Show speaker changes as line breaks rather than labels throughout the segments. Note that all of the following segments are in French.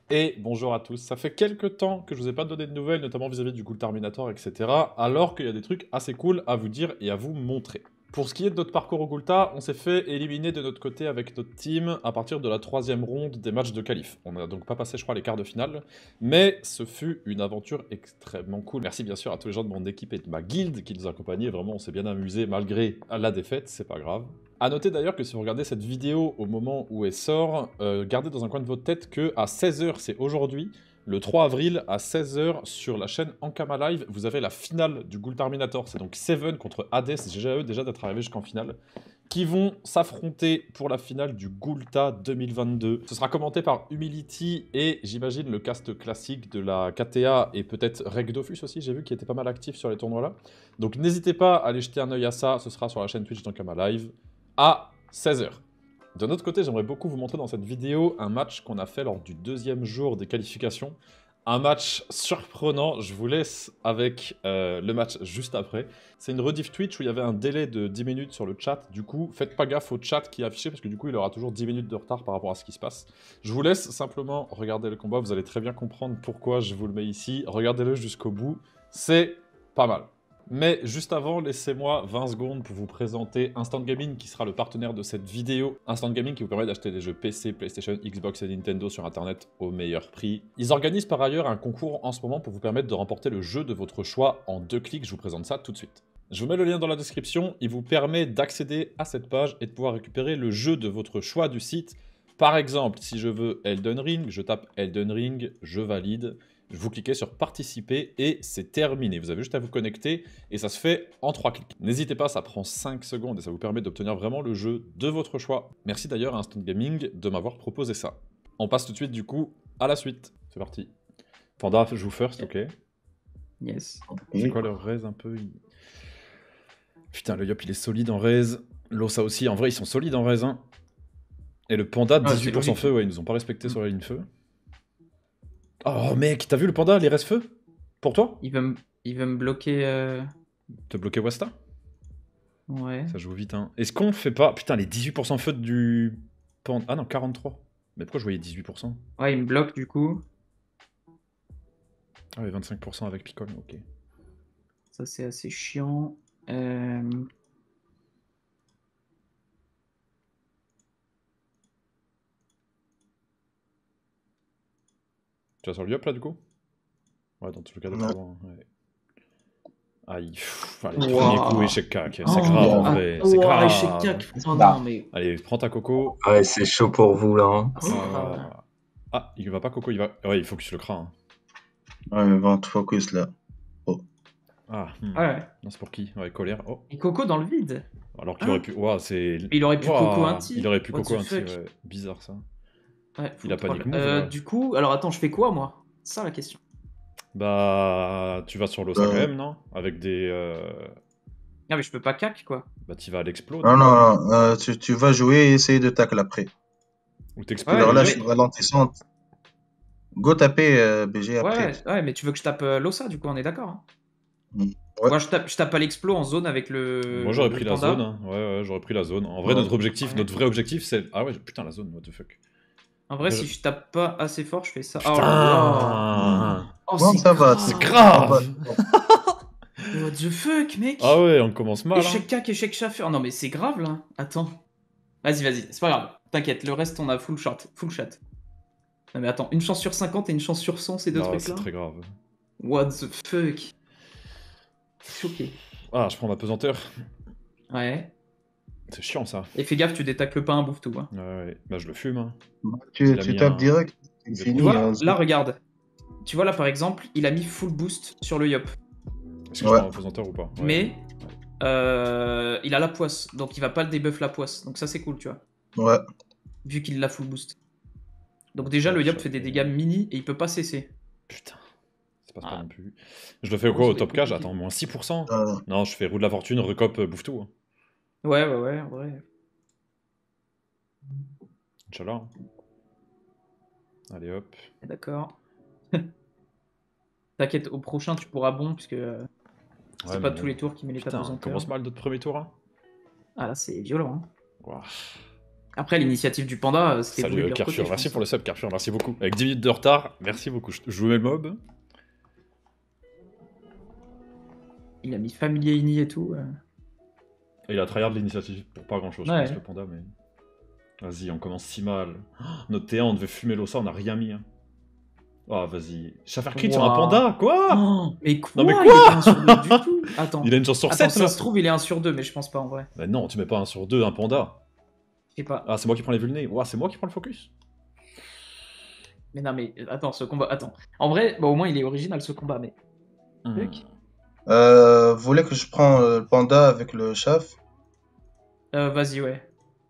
Et bonjour à tous, ça fait quelques temps que je vous ai pas donné de nouvelles, notamment vis-à-vis du Ghoul Terminator, etc. Alors qu'il y a des trucs assez cool à vous dire et à vous montrer. Pour ce qui est de notre parcours au Ghoulta, on s'est fait éliminer de notre côté avec notre team à partir de la 3e ronde des matchs de qualif. On n'a donc pas passé, je crois, les quarts de finale, mais ce fut une aventure extrêmement cool. Merci bien sûr à tous les gens de mon équipe et de ma guilde qui nous accompagnaient, vraiment on s'est bien amusé malgré la défaite, c'est pas grave. A noter d'ailleurs que si vous regardez cette vidéo au moment où elle sort, gardez dans un coin de votre tête que à 16h, c'est aujourd'hui, le 3 avril à 16h sur la chaîne Ankama Live, vous avez la finale du Ghoul Terminator. C'est donc Seven contre Hades, GGAE déjà d'être arrivé jusqu'en finale, qui vont s'affronter pour la finale du Ghoulta 2022. Ce sera commenté par Humility et j'imagine le cast classique de la KTA et peut-être Regdofus aussi, j'ai vu qu'il était pas mal actif sur les tournois là. Donc n'hésitez pas à aller jeter un œil à ça, ce sera sur la chaîne Twitch d'Ankama Live à 16h. De notre côté, j'aimerais beaucoup vous montrer dans cette vidéo un match qu'on a fait lors du 2e jour des qualifications. Un match surprenant, je vous laisse avec le match juste après. C'est une rediff Twitch où il y avait un délai de 10 minutes sur le chat. Du coup, faites pas gaffe au chat qui est affiché parce que du coup, il aura toujours 10 minutes de retard par rapport à ce qui se passe. Je vous laisse simplement regarder le combat, vous allez très bien comprendre pourquoi je vous le mets ici. Regardez-le jusqu'au bout, c'est pas mal. Mais juste avant, laissez-moi 20 secondes pour vous présenter Instant Gaming qui sera le partenaire de cette vidéo. Instant Gaming qui vous permet d'acheter des jeux PC, PlayStation, Xbox et Nintendo sur internet au meilleur prix. Ils organisent par ailleurs un concours en ce moment pour vous permettre de remporter le jeu de votre choix en 2 clics. Je vous présente ça tout de suite. Je vous mets le lien dans la description. Il vous permet d'accéder à cette page et de pouvoir récupérer le jeu de votre choix du site. Par exemple, si je veux Elden Ring, je tape Elden Ring, je valide. Vous cliquez sur participer et c'est terminé. Vous avez juste à vous connecter et ça se fait en 3 clics. N'hésitez pas, ça prend 5 secondes et ça vous permet d'obtenir vraiment le jeu de votre choix. Merci d'ailleurs à Instant Gaming de m'avoir proposé ça. On passe tout de suite du coup à la suite. C'est parti. Panda joue first, ok.
Yes.
C'est quoi leur raise un peu Putain, le Yop il est solide en raise. L'Ossa aussi, en vrai ils sont solides en raise. Hein. Et le Panda, 18% feu, ouais, ils nous ont pas respecté sur la ligne feu. Oh mec, t'as vu le Panda, les reste feu? Pour toi?
Il veut me bloquer.
Te bloquer Wasta?
Ouais.
Ça joue vite, hein. Est-ce qu'on fait pas... Putain, les 18% feu du... Panda... Ah non, 43. Mais pourquoi je voyais 18%?
Ouais, il me bloque du coup.
Ah ouais, 25% avec Picole, ok.
Ça, c'est assez chiant.
Tu vas sur le Yop, là, du coup? Ouais, dans tout le cas, d'être loin. Ouais. Aïe, allez, premier coup, échec cac. C'est grave, en vrai. C'est grave.
Échec cac. Oh non, mais...
Allez, prends ta Coco.
Ouais, c'est chaud pour vous, là. Hein.
Ah, il va pas, Coco, il va... Ouais, il focus le cran. Hein.
Ouais, mais bon, focus, là. Oh.
Ah,
ouais.
Non, c'est pour qui? Ouais, colère. Oh.
Et Coco dans le vide.
Alors qu'il aurait pu... Ouah, c'est...
Il aurait pu Coco Inti.
Il aurait pu Coco Inti, ouais. Bizarre, ça.
Ouais,
il a panique move, ouais.
Du coup, alors attends, je fais quoi, moi? C'est ça, la question.
Bah... Tu vas sur l'Ossa quand même, non? Avec des...
Non, mais je peux pas cac, quoi.
Bah, tu vas à l'explode.
Non, tu vas jouer et essayer de tacle après.
Ou t'exploses.
Alors là, je suis ralentissante. Go taper BG après.
Ouais, mais tu veux que je tape l'Ossa, du coup, on est d'accord. Hein.
Ouais.
Moi, je tape à l'explo en zone avec le.
Moi, j'aurais pris la
Panda.
zone. Hein. Ouais, j'aurais pris la zone. En vrai, notre vrai objectif, c'est... Ah ouais, putain, la zone, what the fuck.
En vrai, si je tape pas assez fort, je fais ça.
Putain.
Oh,
bon, ça va.
C'est grave.
What the fuck, mec?
Ah ouais, on commence mal.
Échec cac, échec chaffer. Non, mais c'est grave, là. Attends. Vas-y, c'est pas grave. T'inquiète, le reste, on a full chat. Non, mais attends, une chance sur 50 et une chance sur 100, ces deux trucs-là?
C'est très grave.
What the fuck? Choqué.
Ah, je prends ma pesanteur.
Ouais.
C'est chiant, ça.
Et fais gaffe, tu détacles pas un bouffe-tout. Hein.
Ouais, bah je le fume. Hein.
Tu tapes direct.
Tu vois, là, regarde. Tu vois, là, par exemple, il a mis full boost sur le Yop.
Est-ce que je prends ma pesanteur ou pas? Ouais.
Mais il a la poisse, donc il va pas le debuff la poisse. Donc ça, c'est cool, tu vois.
Ouais.
Vu qu'il l'a full boost. Donc déjà, le Yop fait des dégâts mini et il peut pas cesser.
Putain. Ça passe pas non plus. Je le fais quoi au top cage? Attends, moins 6%? Non, je fais roue de la fortune, recop, bouffe tout. Hein.
Ouais, en vrai.
Inch'Allah. Allez, hop.
D'accord. T'inquiète, au prochain, tu pourras bon, puisque c'est pas tous les tours qui met les tapes aux
commence mal notre premier tour. Hein.
Ah là, c'est violent. Hein.
Wow.
Après, l'initiative du panda, c'était voulu de
Salut
leur côté,
Carfur,
je
merci
pense.
pour le sub Carfur, merci beaucoup. Avec 10 minutes de retard, merci beaucoup. Je jouais le mob.
Il a mis familier ini et tout.
Et il a tryhard l'initiative pour pas grand chose, je
Ouais.
pense, le panda, mais. Vas-y, on commence si mal. Oh, notre T1, on devait fumer l'ossa, on a rien mis. Hein. Oh, vas-y. Schaffer crit sur un
Wow.
panda, quoi
Oh, mais quoi,
Non, mais
il est pas 1 sur 2 du tout. Attends.
Il a une chance sur
Attends,
7
ça
là.
se trouve, il est 1 sur 2, mais je pense pas en vrai.
Bah non, tu mets pas 1 sur 2, un panda.
Je sais pas.
Ah, c'est moi qui prends les vulnés. Ouah, c'est moi qui prends le focus.
Mais non, mais attends, ce combat. Attends. En vrai, bah, au moins, il est original ce combat, mais.
Hmm.
Vous voulez que je prends le panda avec le chef?
Vas-y, ouais.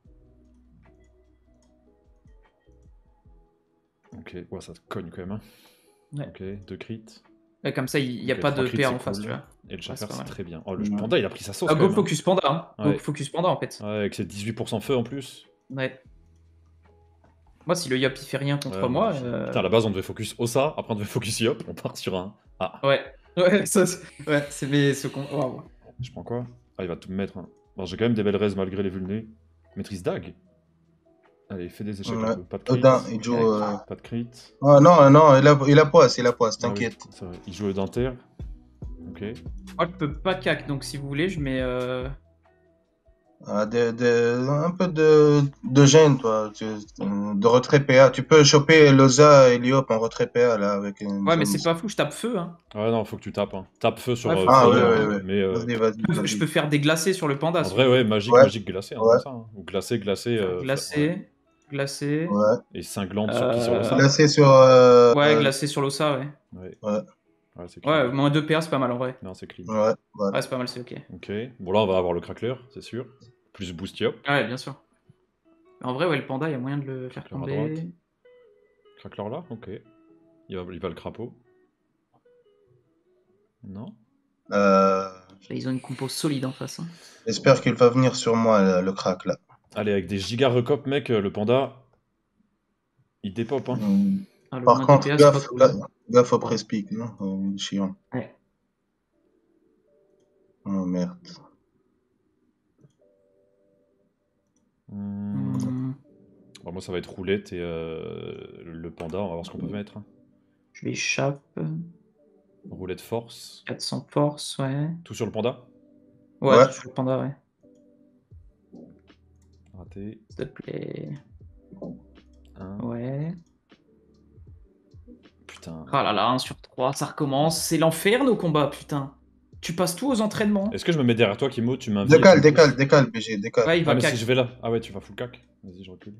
Ok, ouais, ça te cogne quand même. Hein.
Ouais.
Ok, 2 crits.
Ouais, comme ça, il n'y a
Ok,
pas de
3 crits,
PA
c'est
en face,
cool.
tu vois.
Et le
c'est
Schaffer,
pas
c'est
mal.
très bien. Oh, le
Ouais.
panda, il a pris sa sauce.
Ah,
quand
go
même,
focus panda, hein.
Ouais.
Go focus panda en fait.
hein. Ouais, avec ses 18% feu en plus.
Ouais. Moi, si le Yop il fait rien contre
Ouais,
moi.
Putain, à la base, on devait focus Ossa, après on devait focus Yop, on part sur un. Ah,
Ouais. Ouais, ça, ouais, c'est mais ce con. Waouh.
je prends quoi? Ah, il va tout me mettre. Hein. Bon, j'ai quand même des belles raises malgré les vulnés. Maîtrise Dag. Allez, fais des échecs
Ouais.
un peu. Pas de crit.
Odin, il joue.
Pas de crit.
Ah non, non, il a poisse,
Ah oui,
t'inquiète.
c'est vrai. Il joue le dentaire. Ok.
Moi, je peux pas cac, donc si vous voulez, je mets.
Ah, un peu de gêne, toi. De retrait PA. Tu peux choper Loza et Liop en retrait PA là avec une
Ouais, mais
zone.
c'est pas fou, je tape feu, hein.
Ouais, non, faut que tu tapes. Hein. Tape feu sur
Ouais, faut
Ah
que
ouais,
Frodo,
ouais,
hein,
ouais.
mais
Vas-y.
Je peux faire des glacés sur le panda.
en
si
vrai,
vous
ouais,
voulez.
magique,
Ouais.
magique glacé, hein,
Ouais.
comme ça. Hein. Ou glacé, glacé.
Glacé. Glacé.
Ouais.
Et cinglante sur qui sur le sable.
Glacé sur.
Ouais, glacé sur l'ossa, ouais.
Ouais,
Ouais.
ouais c'est clean.
Ouais, moins 2 PA, c'est pas mal en vrai.
Non, c'est clean.
Ouais. Voilà.
Ouais, c'est pas mal, c'est ok.
Ok. Bon, là, on va avoir le crackler, c'est sûr. Plus boost Yop.
Ouais, bien sûr. Mais en vrai, ouais, le panda, il y a moyen de le faire
Crackler à
tomber.
droite. Crackler là, ok. Il va le crapaud. Non.
Euh,
Là, ils ont une compo solide en face. Hein.
J'espère qu'il va venir sur moi le crack là.
Allez, avec des giga recop, mec, le panda. Il dépop, hein.
Ah, le
Par
moins de
contre,
PA, c'est pas cool.
gaffe au press-pick, non chiant.
Ouais.
Oh merde.
Bon, moi, ça va être roulette et le panda, on va voir ce qu'on peut mettre. Hein.
Je vais échappe.
Roulette force.
400 force, ouais.
Tout sur le panda.
Ouais,
Ouais.
tout sur le panda, ouais.
Raté.
S'il te plaît.
1.
Ouais.
Putain.
Ah là là, 1 sur 3, ça recommence. C'est l'enfer nos combats, putain. Tu passes tout aux entraînements.
Est-ce que je me mets derrière toi, Kimo, tu m'invites
Décale, BG, décale.
Ouais, il va
mais
cac.
si je vais là. Ah ouais, tu vas full cac. Vas-y, je recule.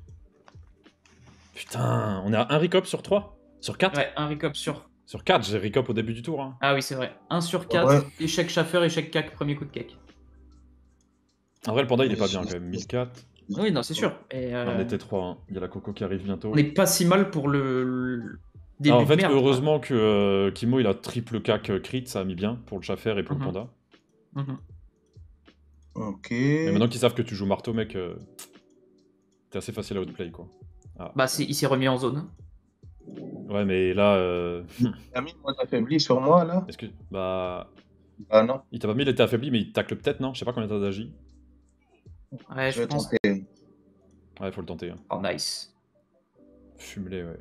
Putain, on est à 1 recop sur 3 Sur 4
Ouais, un recop sur.
Sur 4, j'ai recop au début du tour. Hein.
Ah oui, c'est vrai. 1 sur 4,
Ouais.
échec chauffeur, échec cac, premier coup de cake.
En vrai, le panda, il est pas bien quand même. 1004.
Oui, non, c'est sûr. Et,
On était 3. Hein. Il y a la coco qui arrive bientôt.
on n'est pas si mal pour le début
Ah, en fait,
de merde.
heureusement que Kimo, il a triple cac crit, ça a mis bien pour le chaffer et pour le
Mhm.
panda.
Mhm.
Ok.
Mais maintenant qu'ils savent que tu joues marteau, mec, t'es assez facile à outplay, quoi.
Bah, il s'est remis en zone.
Ouais, mais là,
T'as mis le mode affaibli sur moi là?
est-ce que. Bah.
Ah non.
Il t'a pas mis, il était affaibli, mais il tacle peut-être, non? Je sais pas combien t'as d'agi.
Ouais,
Je
je
vais
pense.
tenter.
Ouais, faut le tenter. Hein.
Oh, nice.
Fume-les, ouais.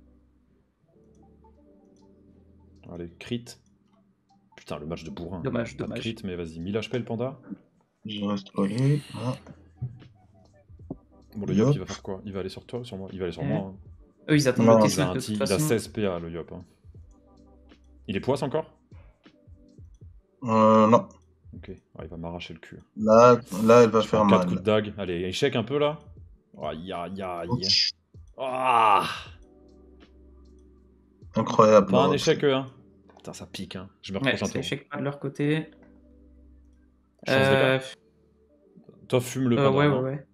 Allez, crit. Putain, le match de bourrin.
Dommage,
Pas de
dommage.
crit, mais vas-y, 1000 HP le panda.
Je reste collé. Ah.
Bon, le Yop, il va faire quoi? Il va aller sur toi ou sur moi? Il va aller sur
Ouais.
moi. Hein.
Eux, ils attendent
Non,
le
Il a,
T5 de toute
il a
façon.
16 PA, le Yop. Hein. Il est poisse encore?
Non.
Ok, il va m'arracher le cul.
Là, il va
Je prends
faire
4
mal.
coups de dague. Allez, échec un peu là. Aïe, aïe, aïe. Ah,
Incroyable.
pas un
non,
échec, hein. Putain, ça pique, hein. Je me
Ouais,
reproche un
c'est
tour.
échec pas de leur côté.
Chance des gars. Toi, fume le panda.
Ouais,
hein.
ouais.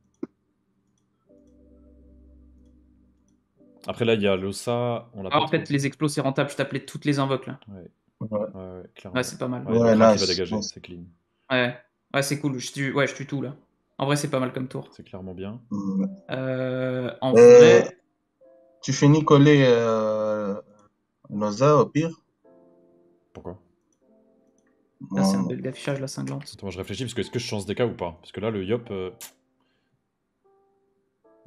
Après, là, il y a l'ossa. On l'a
Ah,
pas
en fait, les explos, c'est rentable. Je t'appelais toutes les invoques là.
Ouais, clairement.
Ouais, c'est pas mal.
Ouais,
Ouais,
le crack,
nice,
il va dégager,
nice.
c'est clean.
Ouais, c'est cool. Je tue tout là. En vrai, c'est pas mal comme tour.
C'est clairement bien.
En vrai.
Tu finis coller Noza au pire?
Pourquoi?
Là, c'est un
Bon.
bug d'affichage, la cinglante.
Attends, je réfléchis parce que est-ce que je change des cas ou pas? Parce que là, le Yop.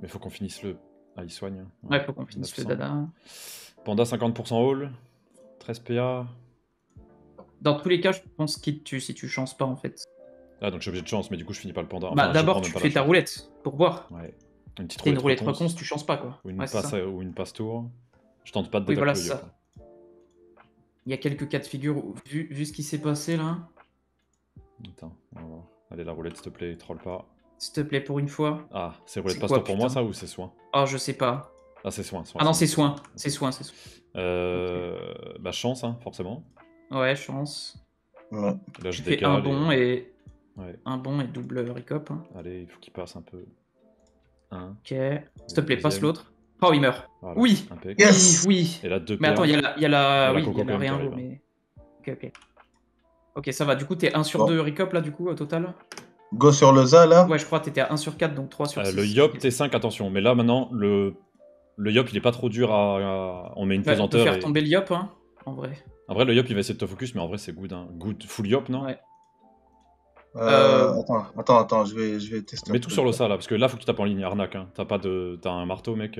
Mais faut qu'on finisse le... Ah, il soigne.
Ouais, faut qu'on finisse le
900.
dada.
Panda 50% all. 13 PA.
Dans tous les cas, je pense qu'il te tue si tu chances pas en fait.
Ah, donc j'ai obligé de chance, mais du coup, je finis pas le panda.
Bah,
Enfin, je
d'abord,
prends même
tu
pas
fais
la
ta
chance.
roulette pour voir.
Ouais. Une petite
T'as une roulette
réponse.
réponse, tu chances pas quoi.
Ou une,
Ouais, c'est
passe,
ça.
ou une passe tour. Je tente pas de
Oui,
détecter
voilà,
le
c'est
yop.
ça. Il y a quelques cas de figure, vu ce qui s'est passé là.
Attends, on va voir. Allez, la roulette, s'il te plaît, troll pas.
S'il te plaît, pour une fois.
Ah, c'est roulette
C'est
passe
quoi,
tour pour moi,
putain
ça, ou c'est soin?
Oh, je sais pas.
Ah, c'est soin.
Ah non, c'est soin. C'est soin, c'est soin.
Bah, chance, hein, forcément.
Ouais, chance.
Ouais.
Là, je
Tu fais
décale.
un bon et
Ouais.
un bon et double recop. Hein.
Allez, il faut qu'il passe un peu. 1.
Ok. S'il te plaît, passe
Deuxième.
l'autre. Oh, il meurt.
Voilà,
Oui.
impec.
Yes.
Oui.
Et là, 2
Mais attends, il y a la,
Il y a la
oui,
coco
il y a
quand
la
même qui
réinvo,
arrive,
mais. Ok. Ok, ça va. Du coup, t'es 1 sur
Bon.
2 recop là, du coup, au total.
Go sur le ZA là.
Ouais, je crois que t'étais à 1 sur 4, donc 3 sur 6.
Le yop T5, attention. Mais là, maintenant, le yop, il est pas trop dur On met une
Ouais, on peut
pesanteur.
faire
Et...
tomber le yop, hein, en vrai.
En vrai, le yop, il va essayer de te focus, mais en vrai, c'est good. Hein. Good full yop, non?
Ouais.
Attends, je vais tester.
Mets tout sur le ça là, parce que là, faut que tu tapes en ligne, arnaque. Hein. T'as un marteau, mec.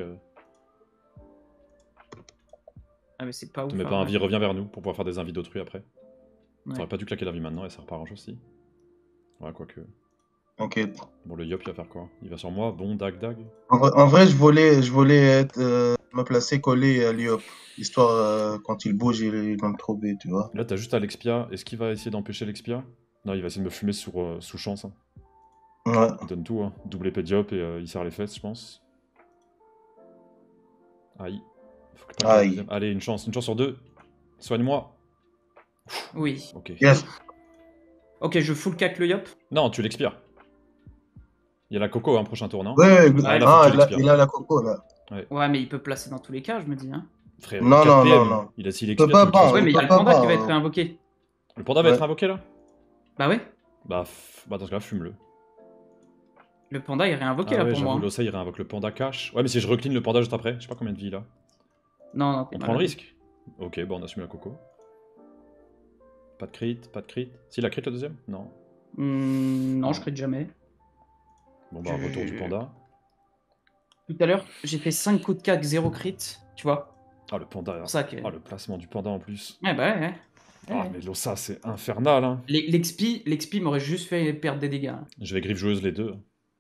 Ah, mais c'est pas ouf.
Te mets pas
hein,
un vie, reviens vers nous pour pouvoir faire des invites d'autrui après.
Ouais.
T'aurais pas dû claquer la vie maintenant et ça repart en jeu aussi. Ouais, quoique.
T'inquiète.
Bon, le yop, il va faire quoi? Il va sur moi, bon, dag.
En vrai, je voulais être, me placer collé à l'IOP. Histoire, quand il bouge, il va me trouver, tu vois.
Là, t'as juste à l'expia. Est-ce qu'il va essayer d'empêcher l'expia? Non, il va essayer de me fumer sous chance. Hein.
Ouais.
Il donne tout, hein. Double épée diop et il serre les fesses, je pense. Aïe. Faut que pas qu'il y ait
Aïe.
le deuxième. Allez, une chance sur 2. Soigne-moi.
Oui.
Ok.
Yes.
Ok, je full cac le yop.
Non, tu l'expires. Il y a la coco, un prochain tour, non?
Ouais,
Ah, là, faut que tu l'expires.
il a la coco là.
Ouais, mais il peut placer dans tous les cas, je me dis. Hein.
Frère,
Non,
4
non,
PM,
non.
il a s'il
peut
expire,
pas
tu veux qu'il
ban,
fasse
Ouais,
quoi?
mais il y a
peut
le
pas
panda qui va
ban.
être réinvoqué.
Le panda va
Ouais.
être invoqué là?
Bah ouais.
Bah, dans ce cas-là, fume-le.
Le panda est réinvoqué
Ah
là
ouais,
pour moi.
j'avoue,
Hein.
l'Ossa il réinvoque le panda cash. Ouais, mais si je recline le panda juste après, je sais pas combien de vie il a.
Non, t'es
On prend le
malade.
risque. Ok, bon, on assume la coco. Pas de crit. Si, il a crit le deuxième? Non.
Non, je crie jamais.
Bon, bah, retour du panda.
Tout à l'heure, j'ai fait 5 coups de cac, 0 crit. Tu vois.
Ah, le panda.
C'est pour ça que.
Ah, le placement du panda en plus.
Ouais, bah ouais.
Ah, mais l'Ossa, c'est infernal, hein.
L'XP m'aurait juste fait perdre des dégâts.
Je vais griffe joueuse les deux.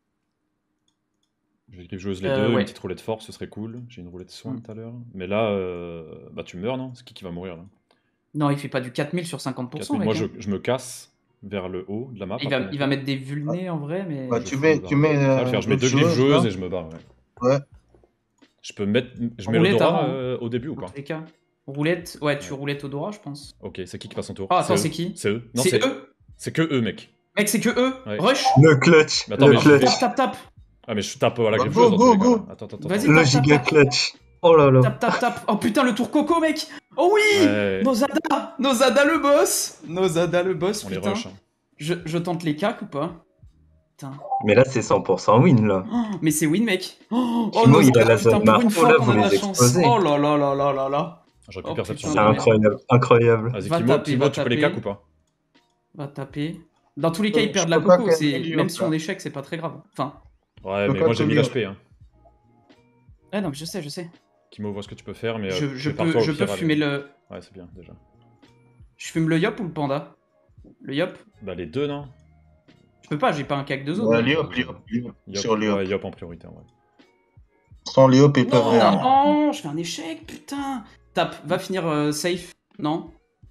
Une
Ouais.
petite roulette force, ce serait cool. J'ai une roulette soin tout à l'heure. Mais là, bah tu meurs, non? C'est qui va mourir là?
Non, il fait pas du 4000 sur 50%.
4000.
Mec,
Moi,
hein.
je me casse vers le haut de la map.
Il va mettre des vulnés en vrai, mais.
Bah,
Je
tu
fous
mets,
le
tu
barrage.
mets.
Ça va le faire. Je mets deux griffes
joueuses,
joueuses
là.
et je me barre. Ouais.
Ouais.
Je peux mettre. Je mets
Roulette
l'odorat
avant.
au début ou
Dans
pas?
tous les cas. Roulette, ouais, tu
Ouais.
roulettes Odora, je pense.
Ok, c'est qui passe son tour?
Ah, attends,
eux.
c'est qui?
C'est eux. Non,
C'est eux.
C'est que eux, mec.
Mec, c'est que eux.
Ouais.
Rush.
Le clutch.
Mais attends, mais je vais-
Tap.
Ah, mais je tape à la
Bah,
griffe
go,
joueuse dans tous les
go,
cas. Là. Attends.
Vas-y,
Le
tap,
giga
tap.
clutch. Oh là là.
Tap. Oh putain, le tour coco, mec. Oh oui.
Ouais.
Nozada le boss.
On les
putain.
rush. Hein.
Je tente les cacs ou pas? Putain.
Mais là, c'est 100% win, là.
Oh, mais c'est win, mec. Oh,
Kimo, il a
Nozada,
la
putain,
zone
pour une
marteau,
fois
là,
qu'on
vous
a de la
les
chance.
explosez.
Oh là.
J'aurais pu
Oh,
perception.
putain,
C'est
de merde.
incroyable.
Vas-y,
Va
Kimo,
taper, va
tu peux les
taper.
cacs ou pas?
Va taper. Dans tous les cas, ils
Je
perdent
peux
la
pas
coco.
que-
C'est
que
même
lui,
si on
là.
échec, c'est pas très grave. Enfin.
Ouais,
peux
mais
pas
moi j'ai
que
1000
lui.
HP. Hein.
Ouais, non, mais je sais.
Kimo, vois ce que tu peux faire, mais
Je
prépare-toi au
peux
pire,
fumer
allez.
le.
Ouais, c'est bien déjà.
Je fume le yop ou le panda? Le yop?
Bah, les deux, non?
Je peux pas, j'ai pas un cac de zone.
Ouais,
hein.
Liop. Sur Liop.
Ouais, Yop en priorité, ouais.
Sans Liop, ils peuvent rien.
Non, je fais un échec, putain. Tape, va finir safe. Non?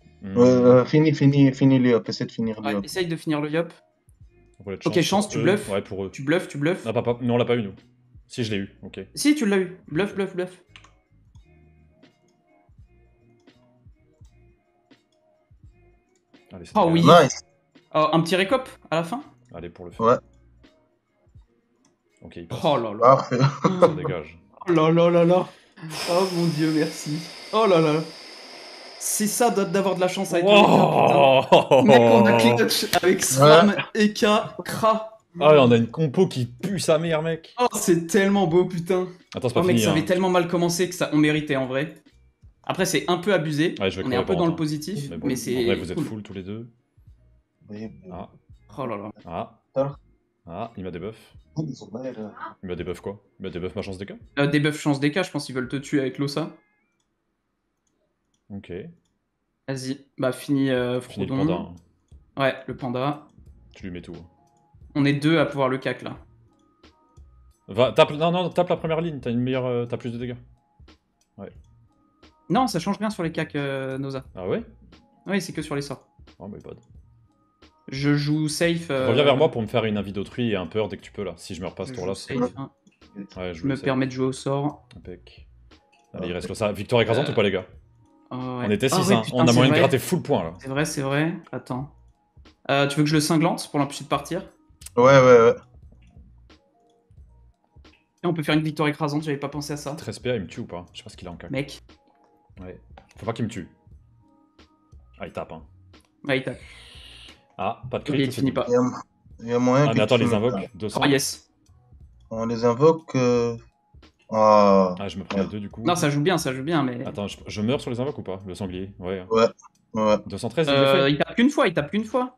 Fini Liop. Essaie de finir
Ouais,
Liop.
essaye de finir le yop.
Roulette
Ok, chance,
pour
tu
eux.
bluffes.
Ouais, pour eux.
Tu bluffes.
Non, nous on l'a pas eu, nous. Si, je l'ai eu, ok.
Si, tu l'as eu. Bluff.
Allez, c'est
Oh
dégage.
oui.
Nice.
Oh, un petit récop à la fin?
Allez, pour le faire.
Ouais.
Ok, il passe.
Oh là là.
Parfait.
Ça dégage.
Oh là. Oh mon dieu, merci. Oh là là. C'est ça d'avoir de la chance avec le putain.
Oh
Mec, on a clutch avec Sram, Eka, Kra.
Ah, on a une compo qui pue sa mère, mec.
Oh, c'est tellement beau, putain.
Attends, c'est pas
Oh mec,
fini.
ça
hein.
avait tellement mal commencé que ça, on méritait en vrai. Après, c'est un peu abusé.
Ouais, je vais
On est un
crever
peu dans le
pendant.
positif,
Mais
mais c'est
en vrai, vous êtes
cool.
full tous les deux.
Oui.
Ah,
Oh là là.
ah.
Alors
Ah, il m'a debuff.
Ils sont mal,
Il m'a debuff quoi? Il m'a debuff ma chance DK?
Debuff chance DK, je pense qu'ils veulent te tuer avec l'Ossa.
Ok.
Vas-y, bah finis
Fini le
Frodon.
panda. Hein.
Ouais, le panda.
Tu lui mets tout.
On est 2 à pouvoir le cac là.
Va, tape, non, tape la première ligne, t'as une meilleure. T'as plus de dégâts.
Non, ça change rien sur les cacs, Noza.
Ah ouais?
Oui, c'est que sur les sorts.
Oh my god.
Je joue safe.
Reviens vers moi pour me faire une invite d'autrui et un peur dès que tu peux là. Si je meurs pas ce
je
tour-là,
joue
c'est.
safe, hein.
Ouais,
Je me permets de jouer au sort.
Impec. Allez, il reste que ça. Victoire écrasante ou pas, les gars?
Oh, ouais.
On était 6,
Ah ouais,
hein.
putain,
On a
c'est
moyen de
vrai.
gratter full point là.
C'est vrai, c'est vrai. Attends. Tu veux que je le cinglante pour l'empêcher de partir?
Ouais.
Et on peut faire une victoire écrasante, j'avais pas pensé à ça.
13 PA, il me tue ou pas? Je sais pas ce qu'il a en cac.
Mec.
Ouais. Faut pas qu'il me tue. Ah, il tape, hein.
Ouais, il tape.
Ah, pas de
Ok,
crit.
il finit pas.
Il y a moyen
Ah,
que
mais attends,
tu
les
me-
invoques 200.
Oh yes.
On les invoque. Ah.
Ah, je me prends les deux du coup.
Non, ça joue bien, mais.
Attends, je meurs sur les invoques ou pas? Le sanglier, ouais.
Ouais.
213, il est fait.
Il tape qu'une fois.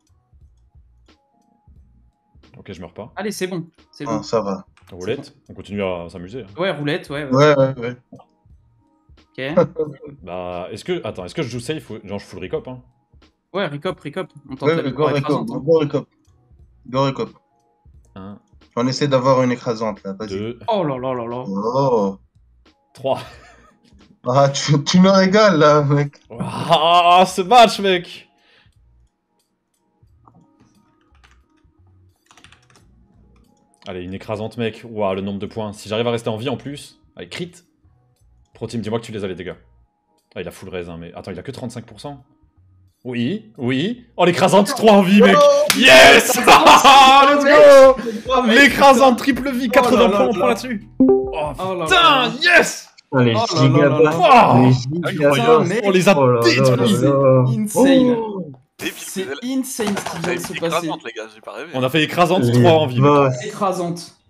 Ok, je meurs pas.
Allez, c'est bon. C'est
Ah,
bon.
ça va.
Roulette, on continue à s'amuser. Hein.
Ouais, roulette, ouais.
Ouais.
Ok.
Bah, est-ce que je joue safe ou... Genre, je full recop, hein?
Ouais, recop. On tente la
Ouais,
victoire
go
écrasante. hein.
recop.
1,
On essaie d'avoir une écrasante là, vas-y.
2,
Oh là là là là.
Oh.
3.
Ah, tu me régales là, mec.
Ah, ce match, mec! Allez, une écrasante, mec. Ouah, le nombre de points. Si j'arrive à rester en vie en plus. Allez, crit. Pro team, dis-moi que tu les as, les dégâts. Ah, il a full raise, hein, mais. Attends, il a que 35%. Oui. Oh, l'écrasante, 3 en vie, mec! Yes! Let's go! L'écrasante triple vie, 80 points, on prend là-dessus. Oh,
Oh là
putain,
là.
yes!
Putain, les
Oh là là là là.
Oh,
Les gigas.
mec.
on les a
Oh là là
détruits!
là là.
Insane.
Oh.
C'est insane ce qui vient de se passer.
écrasante, les gars, j'ai pas rêvé.
On a fait écrasante,
Les
3 en vie, mec.
boss.
Écrasante.